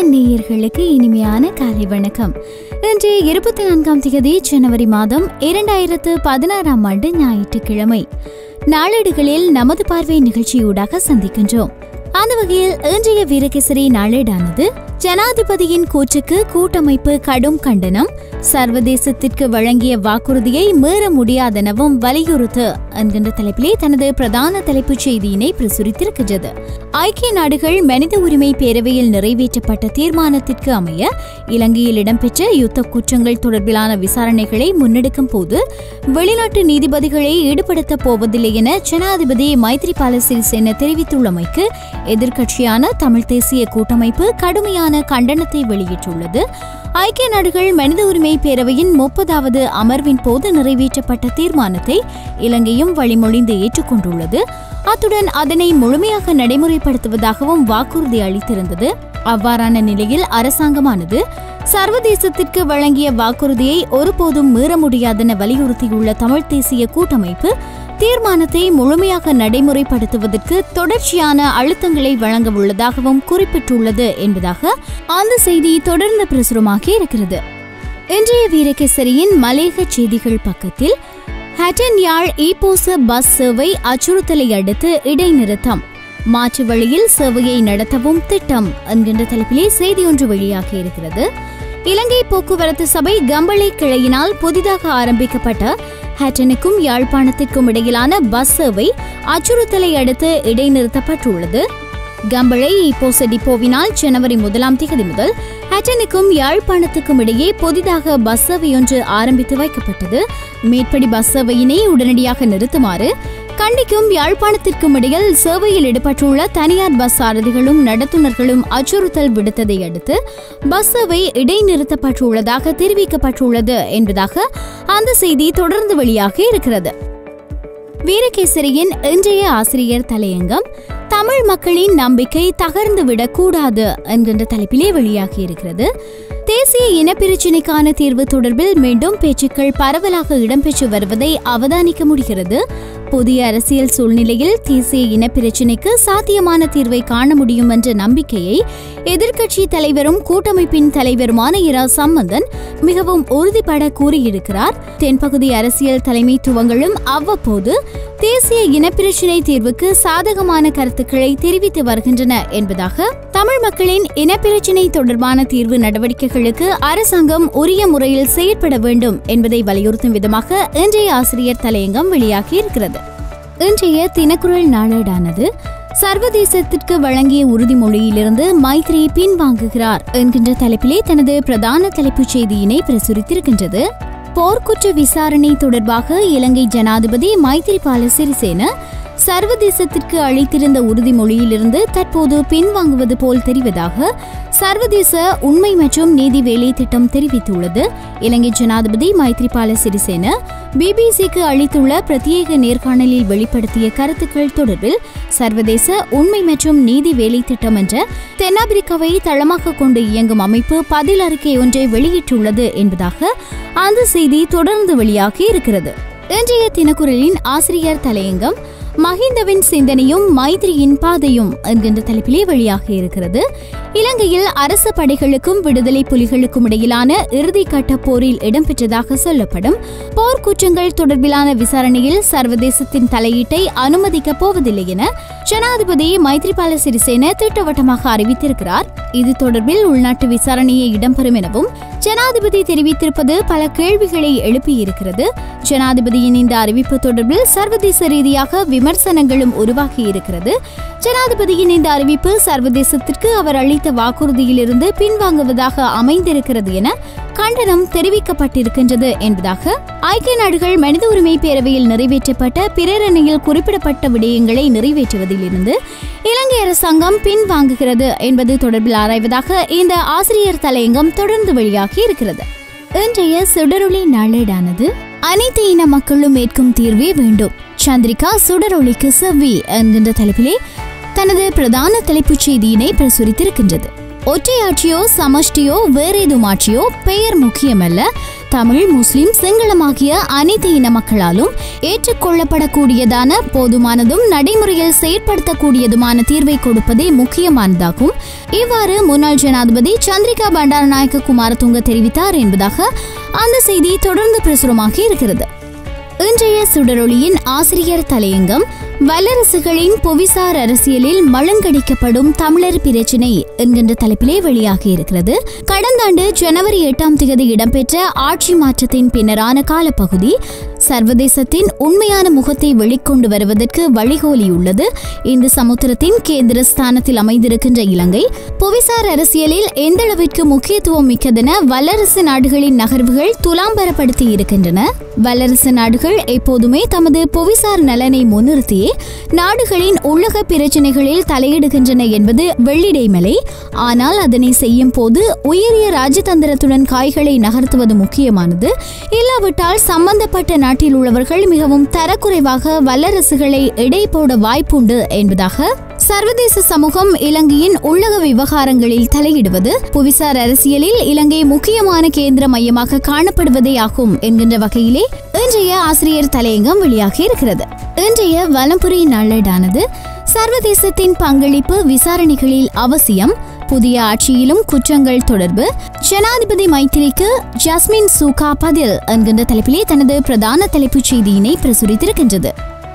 Athavan நேயர்களுக்கு இனிமையான காலை வணக்கம். இன்று 24ஆம் தேதி ஜனவரி மாதம் 2016ஆம் ஆண்டு ஞாயிற்றுக்கிழமை. நாளேடுகளில் நமது பார்வை நிகழ்ச்சியூடாக சந்திக்கின்றோம். அந்த வகையில் இன்றைய வீரகேசரி நாளேடானது ஜனாதிபதியின் கூற்றுக்கு கூட்டமைப்பு கடும் கண்டனம், சர்வதேசத்திற்கு வழங்கிய வாக்குறுதியை மீற முடியாதெனவும் வலியுறுத்து என்கின்ற தலைப்பிலே தனது பிரதான தலைப்புச் செய்தியினை பிரசுரித்திருக்கின்றது. ஐக்கிய நாடுகள் மனித உரிமை பேரவையில் நிறைவேற்றப்பட்ட தீர்மானத்திற்கு அமைய இலங்கையில் இடம்பெற்ற யுத்த குற்றங்கள் தொடர்பிலான விசாரணைகளை முன்னெடுக்கும் போது வெளிநாட்டு நீதிபதிகளை ஈடுபடுத்தப் போவதில்லை என ஜனாதிபதி மைத்ரிபால சிறிசேன தெரிவித்துள்ளமைக்கு எதிர்க்கட்சியான தமிழ் தேசிய கூட்டமைப்பு கடுமையான கண்டனத்தை வெளியிட்டுள்ளது. ஐக்கிய நாடுகள் மனித உரிமை பேரவையின் 30வது அமர்வின் போது நிறைவேற்றப்பட்ட தீர்மானத்தை இலங்கையும் வழிமொழிந்து ஏற்றுக்கொண்டுள்ளது. அத்துடன் அதனை முழுமையாக நடைமுறைப்படுத்துவதாகவும் வாக்குறுதி அளித்திருந்தது. அவ்வாறான நிலையில் அரசாங்கமானது சர்வதேசத்திற்கு வழங்கிய வாக்குறுதியை ஒருபோதும் மீற முடியாதென வலியுறுத்தியுள்ள தமிழ் தேசிய கூட்டமைப்பு தீர்மானத்தை முழுமையாக நடைமுறைப்படுத்துவதற்கு தொடர்ச்சியான அழுத்தங்களை வழங்க உள்ளதாகவும் குறிப்பிட்டுள்ளது என்பதாக அந்த செய்தி தொடர்ந்து பிரசுரமாகி இருக்கிறது. இன்றைய வீரகேசரியின் மலையக செய்திகள் பக்கத்தில் ஹட்டன் யாழ் ஈப்போச பஸ் சேவை அச்சுறுத்தலை அடுத்து இடைநிறுத்தம், மாற்று வழியில் சேவையை நடத்தவும் திட்டம் என்கின்ற தலைப்பிலே செய்தி ஒன்று வெளியாகி இருக்கிறது. இலங்கை போக்குவரத்து சபை கம்பளை கிளையினால் புதிதாக ஆரம்பிக்கப்பட்ட ஹட்டனுக்கும் யாழ்ப்பாணத்திற்கும் இடையிலான பஸ் சேவை அச்சுறுத்தலை அடுத்து இடைநிறுத்தப்பட்டுள்ளது. கம்பளை ஈப்போச டிப்போவினால் ஜனவரி 1ஆம் தேதி முதல் ஹட்டனுக்கும் யாழ்ப்பாணத்துக்கும் இடையே புதிதாக பஸ் சேவையொன்று ஆரம்பித்து வைக்கப்பட்டது. மேற்படி பஸ் சேவையினை உடனடியாக நிறுத்துமாறு கண்டிக்கும் யாழ்ப்பாணத்திற்கும் இடையில் சேவையில் ஈடுபட்டுள்ள தனியார் பஸ் சாரதிகளும் நடத்துனர்களும் அச்சுறுத்தல் விடுத்ததை அடுத்து பஸ் சேவை இடைநிறுத்தப்பட்டுள்ளதாக தெரிவிக்கப்பட்டுள்ளது என்பதாக அந்த செய்தி தொடர்ந்து வெளியாகி இருக்கிறது. வீரகேசரியின் இன்றைய ஆசிரியர் தலையங்கம் தமிழ் மக்களின் நம்பிக்கை தகர்ந்துவிடக் கூடாது என்கின்ற தலைப்பிலே வெளியாகி இருக்கிறது. தேசிய இனப்பிரச்சினைக்கான தீர்வு தொடர்பில் மீண்டும் பேச்சுக்கள் பரவலாக இடம்பெற்று வருவதை அவதானிக்க முடிகிறது. புதிய அரசியல் சூழ்நிலையில் தேசிய இனப்பிரச்சினைக்கு சாத்தியமான தீர்வை காண முடியும் என்ற நம்பிக்கையை எதிர்க்கட்சி தலைவரும் கூட்டமைப்பின் தலைவருமான இரா சம்பந்தன் மிகவும் உறுதிபட கூறியிருக்கிறார். தென்பகுதி அரசியல் தலைமைத்துவங்களும் அவ்வப்போது தேசிய இனப்பிரச்சினை தீர்வுக்கு சாதகமான கருத்துக்களை தெரிவித்து வருகின்றன என்பதாக தமிழ் மக்களின் இனப்பிரச்சினை தொடர்பான தீர்வு நடவடிக்கைகளுக்கு அரசாங்கம் உரிய முறையில் செயற்பட வேண்டும் என்பதை வலியுறுத்தும் விதமாக இன்றைய ஆசிரியர் தலையங்கம் வெளியாகி இருக்கிறது. இன்றைய தினக்குரல் நாளேடானது சர்வதேசத்திற்கு வழங்கிய உறுதிமொழியிலிருந்து மைத்ரி பின்வாங்குகிறார் என்கின்ற தலைப்பிலே தனது பிரதான தலைப்புச் செய்தியினை பிரசுரித்திருக்கின்றது. போர்க்குற்ற விசாரணை தொடர்பாக இலங்கை ஜனாதிபதி மைத்ரிபால சிறிசேன சர்வதேசத்திற்கு அளித்திருந்த உறுதிமொழியிலிருந்து தற்போது பின்வாங்குவது போல் தெரிவதாக சர்வதேச உண்மை மற்றும் நீதி வேலை திட்டம் தெரிவித்துள்ளது. இலங்கை ஜனாதிபதி மைத்ரிபால சிறிசேன பிபிசிக்கு அளித்துள்ள பிரத்யேக நேர்காணலில் வெளிப்படுத்திய கருத்துக்கள் தொடர்பில் சர்வதேச உண்மை மற்றும் நீதி வேலை திட்டம் என்ற தென்னாப்பிரிக்காவை தளமாக கொண்டு இயங்கும் அமைப்பு பதில் அறிக்கை ஒன்றை வெளியிட்டுள்ளது என்பதாக அந்த செய்தி தொடர்ந்து வெளியாகி இருக்கிறது. இன்றைய தினக்குரலின் ஆசிரியர் தலையங்கம் மஹிந்தவின் சிந்தனையும் மைத்ரியின் பாதையும் என்கின்ற தலைப்பிலே வெளியாகி இருக்கிறது. இலங்கையில் அரசு படைகளுக்கும் விடுதலை புலிகளுக்கும் இடையிலான இறுதிக்கட்ட போரில் இடம்பெற்றதாக சொல்லப்படும் போர்க்குற்றங்கள் தொடர்பிலான விசாரணையில் சர்வதேசத்தின் தலையீட்டை அனுமதிக்கப் போவதில்லை என ஜனாதிபதி மைத்ரிபால சிறிசேன திட்டவட்டமாக அறிவித்திருக்கிறார். இது தொடர்பில் உள்நாட்டு விசாரணையை இடம்பெறும் எனவும் ஜனாதிபதி தெரிவித்திருப்பது பல கேள்விகளை எழுப்பியிருக்கிறது. ஜனாதிபதியின் இந்த அறிவிப்பு தொடர்பில் சர்வதேச ரீதியாக விமர்சனங்களும் உருவாகி இருக்கிறது. ஜனாதிபதியின் இந்த அறிவிப்பு சர்வதேசத்திற்கு அவர் அளித்த வாக்குறுதியிலிருந்து பின்வாங்குவதாக அமைந்திருக்கிறது என கண்டனம் தெரிவிக்கப்பட்டிருக்கின்றது என்பதாக ஐக்கிய நாடுகள் மனித உரிமை பேரவையில் நிறைவேற்றப்பட்ட பிரேரணையில் குறிப்பிடப்பட்ட விடயங்களை நிறைவேற்றுவதில் இருந்து இலங்கை அரசாங்கம் பின்வாங்குகிறது என்பது தொடர்பில் ஆராய்வதாக இந்த ஆசிரியர் தலையங்கம் தொடர்ந்து வெளியாகி இருக்கிறது. இன்றைய சுடரொளி நாளேடானது அனைத்து இன மக்களும் ஏற்கும் தீர்வே வேண்டும், சந்திரிகா சுடரொளிக்கு செவ்வி என்கின்ற தலைப்பிலே தனது பிரதான தலைப்புச் செய்தியினை பிரசுரித்திருக்கின்றது. ஒற்றையாட்சியோ சமஷ்டியோ வேறேதும் ஆட்சியோ பெயர் முக்கியமல்ல, தமிழ், முஸ்லிம், சிங்களம் ஆகிய அனைத்து இன மக்களாலும் ஏற்றுக்கொள்ளப்படக்கூடியதான போதுமானதும் நடைமுறையில் செயற்படுத்தக்கூடியதுமான தீர்வை கொடுப்பதே முக்கியமானதாகும். இவ்வாறு முன்னாள் ஜனாதிபதி சந்திரிகா பண்டாரநாயக்க குமாரதுங்க தெரிவித்தார் என்பதாக அந்த செய்தி தொடர்ந்து பிரசுரமாகி இருக்கிறது. இன்றைய சுடரொளியின் ஆசிரியர் தலையங்கம் வல்லரசுகளின் புவிசார் அரசியலில் மழுங்கடிக்கப்படும் தமிழர் பிரச்சினை என்கின்ற தலைப்பிலே வெளியாகி இருக்கிறது. கடந்த ஆண்டு ஜனவரி 8 இடம்பெற்ற ஆட்சி மாற்றத்தின் பின்னரான காலப்பகுதி சர்வதேசத்தின் உண்மையான முகத்தை வெளிக்கொண்டு வருவதற்கு வழிகோலியுள்ளது. இந்த சமுத்திரத்தின் கேந்திர ஸ்தானத்தில் அமைந்திருக்கின்ற இலங்கை புவிசார் அரசியலில் எந்தளவிற்கு முக்கியத்துவம் மிக்கதென வல்லரசு நாடுகளின் நகர்வுகள் துலாம்பரப்படுத்தி இருக்கின்றன. வல்லரசு நாடுகள் எப்போதுமே தமது புவிசார் நலனை முன்னிறுத்தியே நாடுகளின் உள்ளக பிரச்சினைகளில் தலையிடுகின்றன என்பது வெள்ளிடைமலை. ஆனால் அதனை செய்யும் போது உயரிய ராஜதந்திரத்துடன் காய்களை நகர்த்துவது முக்கியமானது. இல்லாவிட்டால் சம்பந்தப்பட்ட நாட்டில் உள்ளவர்கள் மிகவும் தரக்குறைவாக வல்லரசுகளை எடை போட வாய்ப்புண்டு என்பதாக சர்வதேச சமூகம் இலங்கையின் உள்ளக விவகாரங்களில் தலையிடுவது புவிசார் அரசியலில் இலங்கை முக்கியமான கேந்திர மையமாக காணப்படுவதே ஆகும் என்கின்ற வகையிலே இன்றைய ஆசிரியர் தலையங்கம் வெளியாகி இருக்கிறது. இன்றைய வலம்புரி நாளேடானது சர்வதேசத்தின் பங்களிப்பு விசாரணைகளில் அவசியம், புதிய ஆட்சியிலும் குற்றங்கள் தொடர்பு, ஜனாதிபதி மைத்திரிக்கு ஜஸ்மின் சூகா பதில் என்கின்ற தலைப்பிலே தனது பிரதான தலைப்புச் செய்தியினை பிரசுரித்திருக்கின்றது.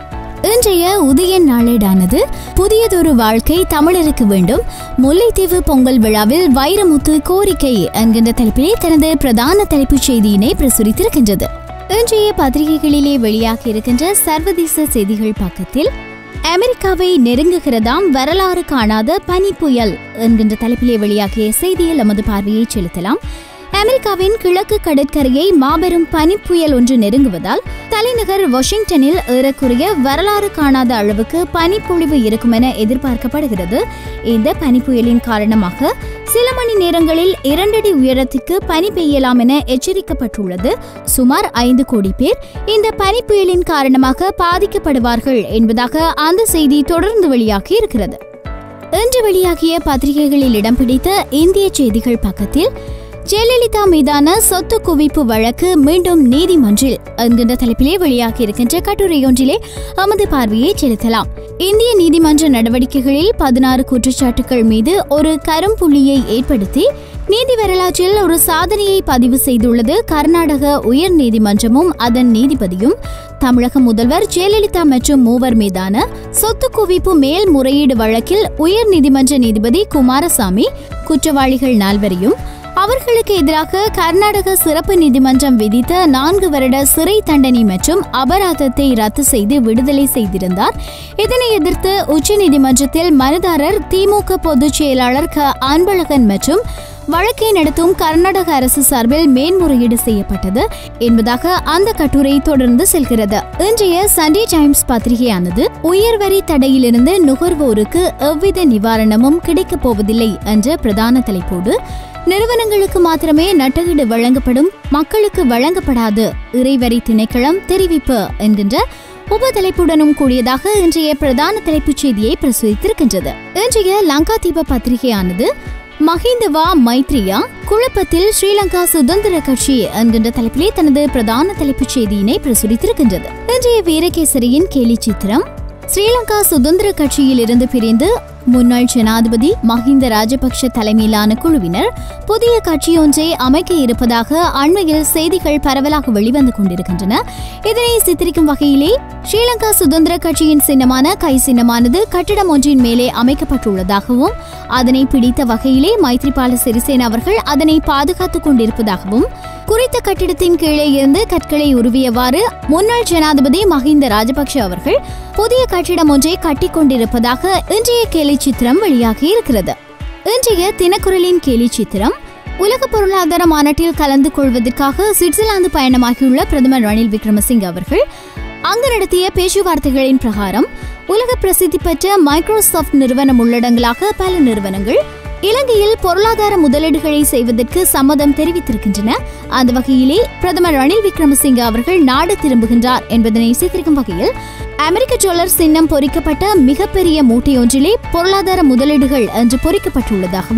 இன்றைய உதயன் நாளேடானது புதியதொரு வாழ்க்கை தமிழருக்கு வேண்டும், முல்லைத்தீவு பொங்கல் விழாவில் வைரமுத்து கோரிக்கை என்கின்ற தலைப்பிலே தனது பிரதான தலைப்புச் செய்தியினை பிரசுரித்திருக்கின்றது. இன்றைய பத்திரிகைகளிலே வெளியாகி இருக்கின்ற சர்வதேச செய்திகள் பக்கத்தில் அமெரிக்காவை நெருங்குகிறதாம் வரலாறு காணாத பனி புயல் என்கின்ற தலைப்பிலே வெளியாகிய செய்தியில் நமது பார்வையை செலுத்தலாம். அமெரிக்காவின் கிழக்கு கடற்கரையை மாபெரும் பனிப்புயல் ஒன்று நெருங்குவதால் தலைநகர் வாஷிங்டனில் ஏறக்குறைய வரலாறு காணாத அளவுக்கு பனிப்பொழிவு இருக்கும் என எதிர்பார்க்கப்படுகிறது. இந்த பனிப்புயலின் காரணமாக சில மணி நேரங்களில் 2 அடி உயரத்திற்கு பனி பெய்யலாம் என எச்சரிக்கப்பட்டுள்ளது. சுமார் 5 கோடி பேர் இந்த பனிப்புயலின் காரணமாக பாதிக்கப்படுவார்கள் என்பதாக அந்த செய்தி தொடர்ந்து வெளியாகி இருக்கிறது. இன்று வெளியாகிய பத்திரிகைகளில் இடம் பிடித்த இந்திய செய்திகள் பக்கத்தில் ஜெயலலிதா மீதான சொத்து குவிப்பு வழக்கு மீண்டும் நீதிமன்றில் என்கின்ற தலைப்பிலே வெளியாகி இருக்கின்ற கட்டுரையொன்றிலே நமது பார்வையை செலுத்தலாம். இந்திய நீதிமன்ற நடவடிக்கைகளில் 16 குற்றச்சாட்டுகள் மீது ஒரு கரும்புள்ளியை ஏற்படுத்தி நீதி வரலாற்றில் ஒரு சாதனையை பதிவு செய்துள்ளது கர்நாடக உயர் நீதிமன்றமும் அதன் நீதிபதியும். தமிழக முதல்வர் ஜெயலலிதா மற்றும் மூவர் மீதான சொத்து குவிப்பு மேல்முறையீடு வழக்கில் உயர் நீதிமன்ற நீதிபதி குமாரசாமி குற்றவாளிகள் 4வரையும் அவர்களுக்கு எதிராக கர்நாடக சிறப்பு நீதிமன்றம் விதித்த 4 வருட சிறை தண்டனை மற்றும் அபராதத்தை ரத்து செய்து விடுதலை செய்திருந்தார். இதனை எதிர்த்து உச்சநீதிமன்றத்தில் மனுதாரர் திமுக பொதுச் செயலாளர் க அன்பழகன் மற்றும் வழக்கை நடத்தும் கர்நாடக அரசு சார்பில் மேன்முறையீடு செய்யப்பட்டது என்பதாக அந்த கட்டுரை தொடர்ந்து செல்கிறது. இன்றைய சண்டே டைம்ஸ் பத்திரிகையானது உயர்வரி தடையிலிருந்து நுகர்வோருக்கு எவ்வித நிவாரணமும் கிடைக்கப் போவதில்லை என்ற பிரதான தலைப்போடு நிறுவனங்களுக்கு மாத்திரமே நட்டகீடு வழங்கப்படும், மக்களுக்கு வழங்கப்படாது, இறைவரி திணைக்களம் தெரிவிப்பு என்கின்ற உபதலைப்புடனும் கூடியதாக இன்றைய பிரதான தலைப்புச் செய்தியை பிரசுரித்திருக்கின்றது. இன்றைய லங்கா தீப பத்திரிகையானது மஹிந்தவா மைத்ரியா குழப்பத்தில் ஸ்ரீலங்கா சுதந்திர கட்சி என்கின்ற தலைப்பிலே தனது பிரதான தலைப்புச் செய்தியினை பிரசுரித்திருக்கின்றது. இன்றைய வீரகேசரியின் கேலி சித்திரம் ஸ்ரீலங்கா சுதந்திர கட்சியில் இருந்து பிரிந்து முன்னாள் ஜனாதிபதி மஹிந்த ராஜபக்ஷ தலைமையிலான குழுவினர் புதிய கட்சியொன்றை அமைக்க இருப்பதாக அண்மையில் செய்திகள் பரவலாக வெளிவந்து கொண்டிருக்கின்றன. இதனை சித்தரிக்கும் வகையிலே ஸ்ரீலங்கா சுதந்திர கட்சியின் சின்னமான கை சின்னமானது கட்டிடம் ஒன்றின் மேலே அமைக்கப்பட்டுள்ளதாகவும் அதனை பிடித்த வகையிலே மைத்ரிபால சிறிசேன அவர்கள் அதனை பாதுகாத்துக் கொண்டிருப்பதாகவும் குறித்த கட்டிடத்தின் கீழே இருந்து கற்களை உருவியவாறு முன்னாள் ஜனாதிபதி மஹிந்த ராஜபக்ஷ அவர்கள் புதிய கட்டிடம் ஒன்றை கட்டிக் கொண்டிருப்பதாக இன்றைய கேலி சித்திரம் வெளியாகி இருக்கிறது. இன்றைய தினக்குரலின் கேலி சித்திரம் உலக பொருளாதார மாநாட்டில் கலந்து கொள்வதற்காக சுவிட்சர்லாந்து பயணமாகியுள்ள பிரதமர் ரணில் விக்ரமசிங்கே அவர்கள் அங்கு நடத்திய பேச்சுவார்த்தைகளின் பிரகாரம் உலக பிரசித்தி பெற்ற மைக்ரோசாப்ட் நிறுவனம் உள்ளடங்களாக பல நிறுவனங்கள் இலங்கையில் பொருளாதார முதலீடுகளை செய்வதற்கு சம்மதம் தெரிவித்திருக்கின்றன. அந்த வகையிலே பிரதமர் ரணில் விக்ரமசிங்கே அவர்கள் நாடு திரும்புகின்றார் என்பதனை சித்தரிக்கும் வகையில் அமெரிக்க டாலர் சின்னம் பொறிக்கப்பட்ட மிகப்பெரிய மூட்டையொன்றிலே பொருளாதார முதலீடுகள் என்று பொறிக்கப்பட்டுள்ளதாகவும்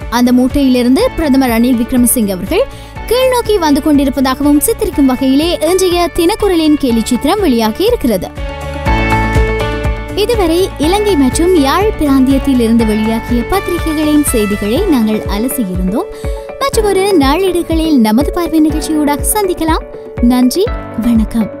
அந்த மூட்டையிலிருந்து பிரதமர் ரணில் விக்ரமசிங்கே அவர்கள் கீழ்நோக்கி வந்து கொண்டிருப்பதாகவும் சித்தரிக்கும் வகையிலே இன்றைய தினக்குரலின் கேலி சித்திரம் வெளியாகி இருக்கிறது. இதுவரை இலங்கை மற்றும் யாழ் பிராந்தியத்தில் இருந்து வெளியாகிய பத்திரிகைகளின் செய்திகளை நாங்கள் அலசியிருந்தோம். மற்றொரு நாளேடுகளில் நமது பார்வை நிகழ்ச்சியூடாக சந்திக்கலாம். நன்றி, வணக்கம்.